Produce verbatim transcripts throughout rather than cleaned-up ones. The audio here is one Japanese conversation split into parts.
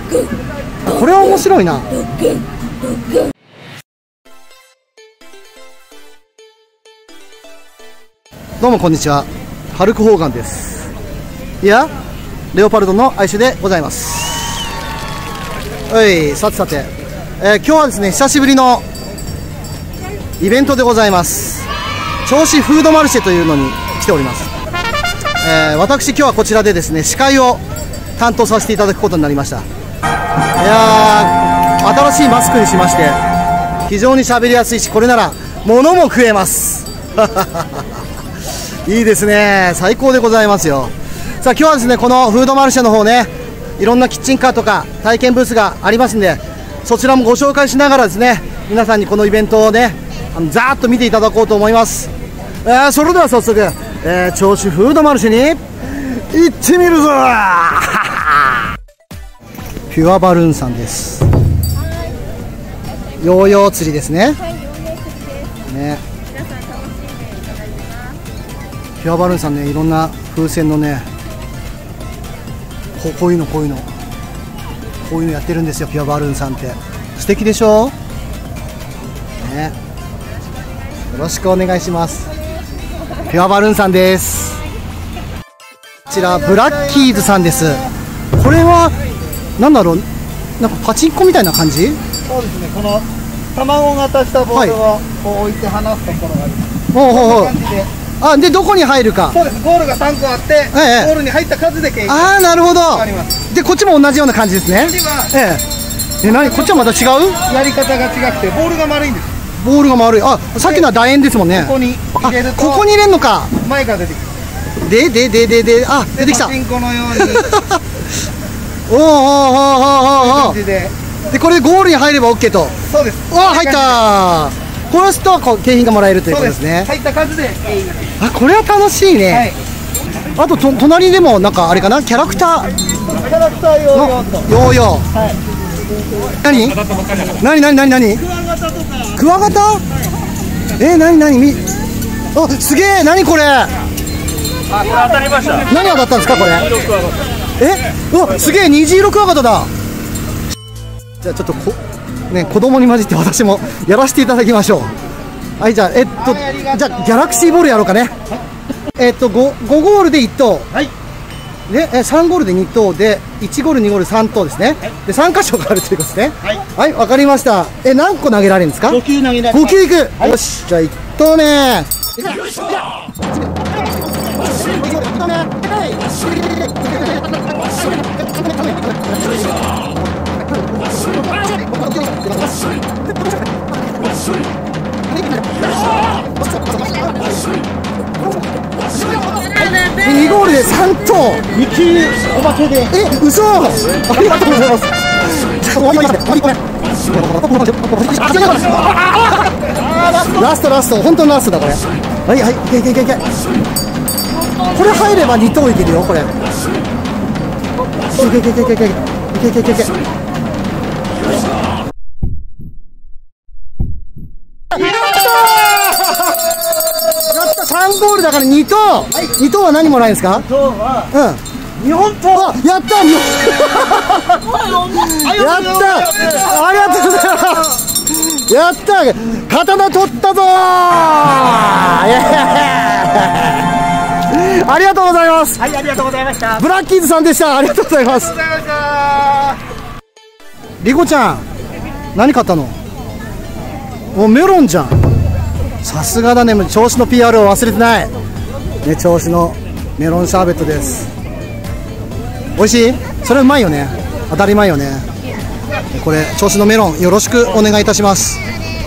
これは面白いな。どうもこんにちは、ハルク・ホーガンです。いやレオパルドの愛種でございます。はい、さてさて、えー、今日はですね、久しぶりのイベントでございます。銚子フードマルシェというのに来ております。えー、私今日はこちらでですね、司会を担当させていただくことになりました。いやー、新しいマスクにしまして非常に喋りやすいし、これなら物も食えますいいですね、最高でございますよ。さあ今日はですね、このフードマルシェの方ね、いろんなキッチンカーとか体験ブースがありますんで、そちらもご紹介しながらですね、皆さんにこのイベントをね、あのざーっと見ていただこうと思います。えー、それでは早速、えー、銚子フードマルシェに行ってみるぞピュアバルーンさんです。ヨーヨー釣りですね。ね、ピュアバルーンさんね、いろんな風船のね、こう、こういうのこういうのこういうのやってるんですよ、ピュアバルーンさんって。素敵でしょね。よろしくお願いします。ピュアバルーンさんです。こちらブラッキーズさんです。これはなんだろう、なんかパチンコみたいな感じ。 そうですね、この卵型したボールをこう置いて離すところがあります。 ほうほうほう。あ、でどこに入るか。 そうです、ゴールがさんこあって、ええ、ゴールに入った数で計算。 ああ、なるほど。でこっちも同じような感じですね。ええ、え、何、こっちはまた違うやり方が違くて、ボールが丸いんです。 ボールが丸い。あ、さっきのは楕円ですもんね。 ここに入れると、 ここに入れるのか。 前から出てくる。 ででででで、あ、出てきた。 パチンコのようにおおおおおおおお。 ででこれでゴールに入れば OK と。 そうです。 わあ、入ったー。これすとこう景品がもらえるということですね。 入った数で景品が。 あ、これは楽しいね。 はい、 あとと隣でもなんかあれかな、キャラクターキャラクターヨーヨーとヨーヨー。 はい、 何何何何何クワガタとか。 クワガタ。えー、何何み、あ、すげえ、何これ。 あ、これ当たりました。 何当たったんですかこれ。え、うわ、すげえ、虹色クワガタだ。じゃあちょっとこね、子供に混じって私もやらせていただきましょう。はい、じゃあえっと、じゃあギャラクシーボールやろうかね。えっと 5, 5ゴールでいっ投、はい、でえさんゴールでに投でいちゴールにゴールさん投ですね、はい、でさん箇所があるということですね。はい、わ、はい、かりました。え、何個投げられるんですか。ご球投げられます。ご球いく、はい、よし、じゃあいっ投目。よいしょ。にゴールでさん投、に球おまけで。え、嘘。ありがとうございます。ラストラスト、本当のラストだこれ。はいはい、いけいけいけいけ。これ入ればに投いけるよこれ。いけいけいけいけいけいけいけいけいけ。さんゴールだからに投、はい、に投は何もらえるんですか。に投は、うん、にほん投。やった、やったありがとうございます。やった、刀取ったぞー。ありがとうございます。 はい、ありがとうございました。 ブラッキーズさんでした。ありがとうございます。リコちゃん、何買ったの。もうメロンじゃん。さすがだね、銚子の ピーアール を忘れてない、ね、銚子のメロンシャーベットです。美味しい。それうまいよね、当たり前よね。これ銚子のメロンよろしくお願いいたします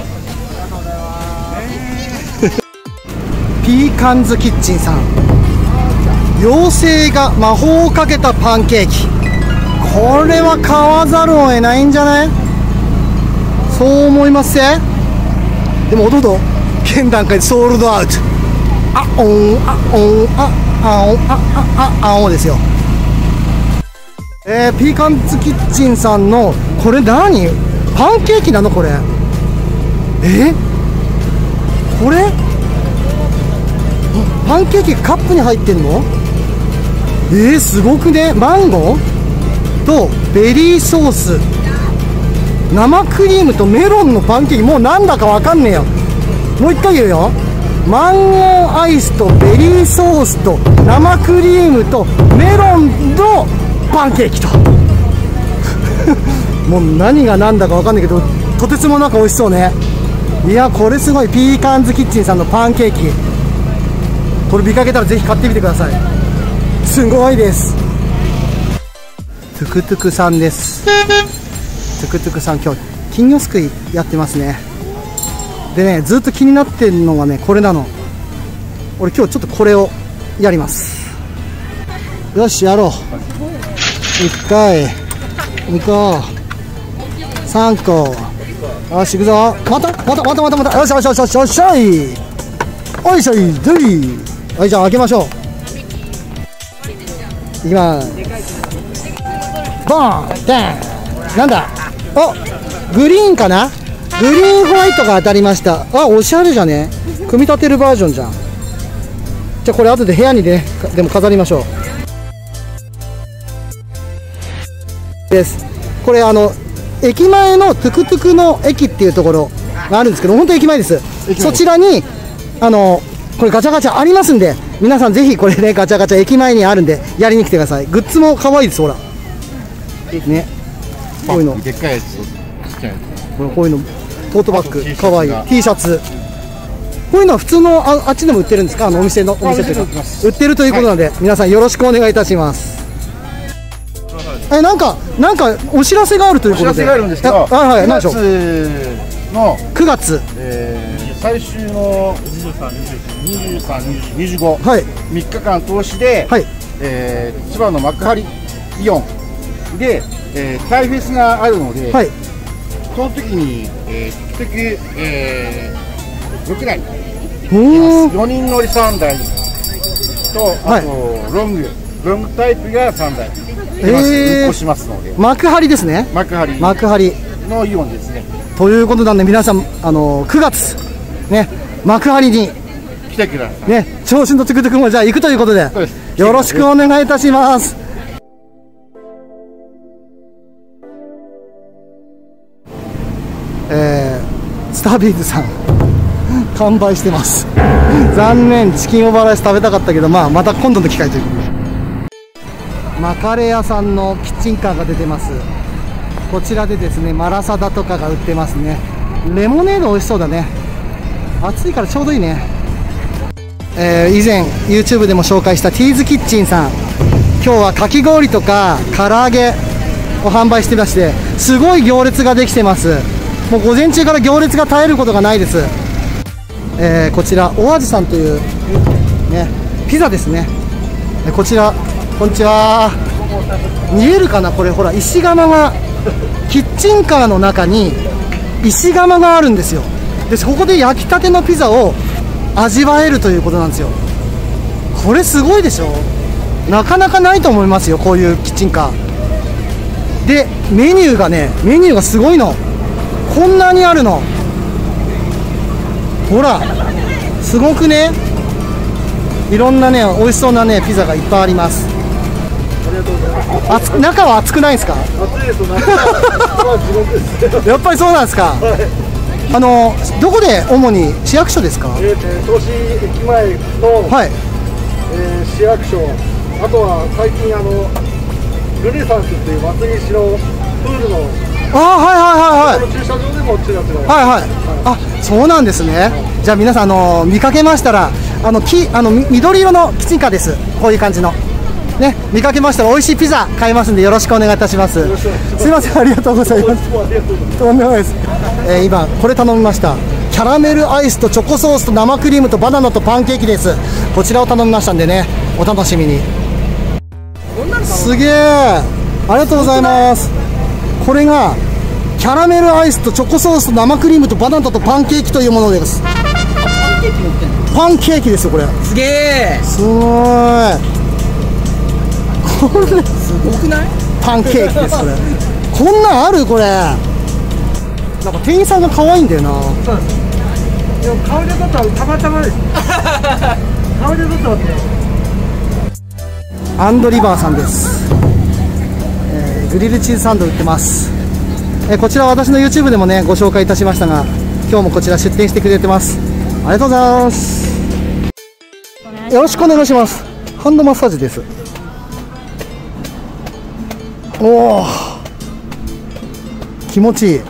ピーカンズキッチンさん、妖精が魔法をかけたパンケーキ。これは買わざるを得ないんじゃない。そう思いますせ。でも弟現段階でソールドアウト。あおんあおんああおんああああおですよ。えー、ピーカンズキッチンさんのこれ何、パンケーキなのこれ。え、これパンケーキがカップに入ってんの。えー、すごくね。マンゴーとベリーソース、生クリームとメロンのパンケーキ。もうなんだかわかんねえよ。もう一回言うよ。マンゴーアイスとベリーソースと生クリームとメロンのパンケーキともう何が何だかわかんないけど、とてつもなく美味しそうね。いや、これすごい。ピーカンズキッチンさんのパンケーキ、これ見かけたらぜひ買ってみてください。すごいです。トゥクトゥクさんです。トゥクトゥクさん、今日金魚すくいやってますね。でね、ずっと気になってるのがね、これなの。俺今日ちょっとこれをやります。よし、やろう。いっかいにこさんこ、よし、いくぞ。またまたまたまたまた、よしよしよしよしよしよいおいしょいどい。はい、じゃあ開けましょう。いきます。ボーンデン。なんだ、お、グリーンかな。グリーンホワイトが当たりました。あ、おしゃれじゃね。組み立てるバージョンじゃん。じゃあこれ後で部屋にね、でも飾りましょう。です。これあの駅前のトゥクトゥクの駅っていうところがあるんですけど、本当駅前です。そちらにあのこれガチャガチャありますんで、皆さんぜひこれね、ガチャガチャ駅前にあるんでやりに来てください。グッズも可愛いです。ほらね、こういうのでっかいやつ、ちっちゃいやこれこういうのトートバッグかわいい。 T シャツ、こういうのは普通の あ, あっちでも売ってるんですか。あのお店のお店というか売ってるということなので、はい、皆さんよろしくお願いいたします。え、なんかなんかお知らせがあるということで。 お知らせがあるんですけど、 はいはい、何でしょう。 くがつのくがつ、 えー、最終のにじゅうさん、にじゅうさん、にじゅうご、はい、みっかかん通しで、はい、えー、千葉の幕張イオンで、えー、タイフェスがあるので、はい、その時に、えー、トゥクトゥク、えー、ろくだい、よにん乗りさんだいと、あと、はい、ロングロングタイプがさんだい、えー、運行しますので。幕張ですね。幕張幕張のイオンですね。ということなんで、皆さんあのくがつね、幕張に来てくださいね。長春のトゥクトゥクもじゃあ行くということで、よろしくお願いいたします。えー、スタービーズさん完売してます残念。チキンオーバーライス食べたかったけど、まあまた今度の機会ということで。マカレ屋さんのキッチンカーが出てます。こちらでですね、マラサダとかが売ってますね。レモネード美味しそうだね。暑いからちょうどいいね。えー、以前 YouTube でも紹介したティーズキッチンさん、今日はかき氷とか唐揚げを販売してまして、すごい行列ができてます。もう午前中から行列が絶えることがないです。えー、こちらおあじさんという、ね、ピザですね。こちら、こんにちは。見えるかな、これほら石窯が、キッチンカーの中に石窯があるんですよ。でそこで焼きたてのピザを味わえるということなんですよ。これすごいでしょ。なかなかないと思いますよ、こういうキッチンカーで。メニューがね、メニューがすごいの。こんなにあるの。ほらすごくね。いろんなね、美味しそうなねピザがいっぱいあります。あつ中は暑くないですか。暑いです。中は地獄です。やっぱりそうなんですか。はい、あのどこで主に市役所ですか。えー、銚子駅前の、はい、えー、市役所、あとは最近あのルネサンスっていう松西のプールの、ああはいはいはいはい、駐車場でもちらちら、はいはい、はい、あ、そうなんですね。はい、じゃあ皆さん、あの見かけましたら、あのきあの緑色のキッチンカーです。こういう感じのね、見かけましたら美味しいピザ買いますんで、よろしくお願いいたします。すいません、ありがとうございます。とんでもないです。えー、今これ頼みました。キャラメルアイスとチョコソースと生クリームとバナナとパンケーキです。こちらを頼みましたんでね、お楽しみに。すげえ、ありがとうございます。これがキャラメルアイスとチョコソースと生クリームとバナナとパンケーキというものです。パンケーキですよ、これ。すげえ、すごい。これすごくない？パンケーキです、これ。こんなんある？これなんか店員さんが可愛いんだよな。そうです。でも香りで撮ったらたまたまです。香りで撮ったわけ。アンドリバーさんです。えグリルチーズサンド売ってます。えこちら私の YouTube でもねご紹介いたしましたが、今日もこちら出店してくれてます。ありがとうございます。よろしくお願いします。ハンドマッサージです。おお、気持ちいい。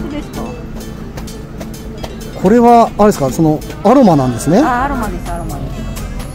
これはあれですか、そのアロマなんですね。 あ、アロマです、アロマです。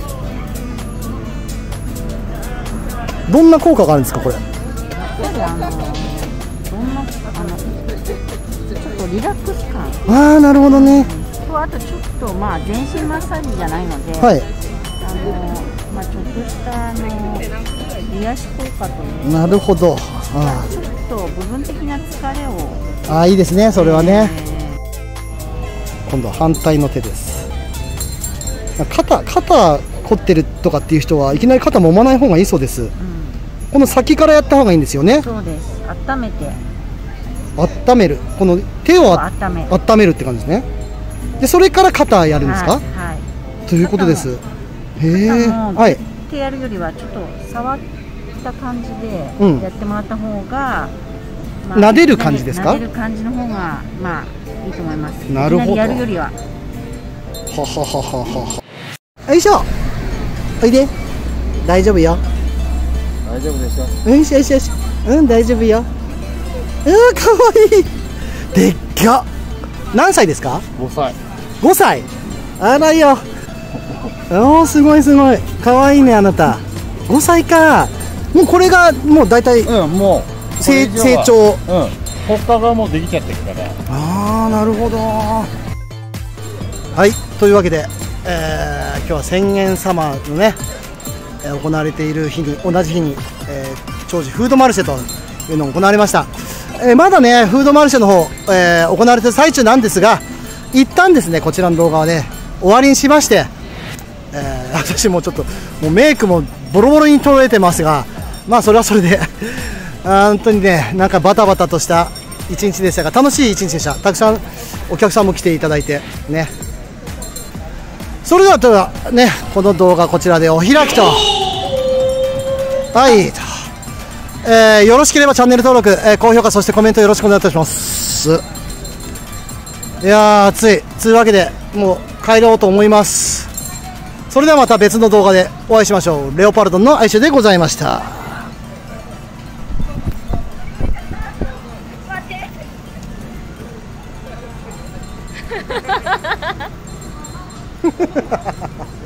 どんな効果があるんですか、これ。 やっぱりあの、どんな、あの、ちょっとリラックス感。 ああ、なるほどね。 と、あとちょっと、まあ、全身マッサージじゃないので。 はい。 あの、まあ、ちょっとした、あの、癒し効果という。 なるほど。 ああ。ちょっと部分的な疲れを。 ああ、いいですね、それはね。えー今度は反対の手です。肩、肩凝ってるとかっていう人はいきなり肩揉まない方がいいそうです、うん、この先からやった方がいいんですよね。 そうです。温めて温める、この手を温める温めるって感じですね。でそれから肩やるんですか。はい、はい、ということです。へえ、はい、 手やるよりはちょっと触った感じでやってもらった方が、うん、まあ、撫でる感じですか。 撫でる感じの方がまあいいと思います。 なるほど。 やるよりは。ははははは。よいしょ。おいで。大丈夫よ。 大丈夫でしょ。 よしよしよし。うん、大丈夫よ。うん、可愛い。でっか。何歳ですか。 ごさい。 ごさい。あらよ。おお、すごいすごい。可愛いね、あなた。ごさいか。もうこれがもうだいたい。 うん、もう。 成成長。 うん。他がもうできちゃってるから。 ああ、なるほど。はい、というわけで、えー、今日は千円サマーのね、えー、行われている日に同じ日に、えー、長寿フードマルシェというのが行われました。えー、まだねフードマルシェの方、えー、行われている最中なんですが、一旦ですねこちらの動画はね終わりにしまして、えー、私もちょっともうメイクもボロボロに取れてますが、まあそれはそれで本当にね、なんかバタバタとした一日でしたが、楽しい一日でした。たくさんお客さんも来ていただいてね。それではではね、この動画こちらでお開きと。はい、えー、よろしければチャンネル登録、えー、高評価、そしてコメントよろしくお願いいたします。いやー暑い。というわけでもう帰ろうと思います。それではまた別の動画でお会いしましょう。レオパルドンの愛称でございました。ハハハハ。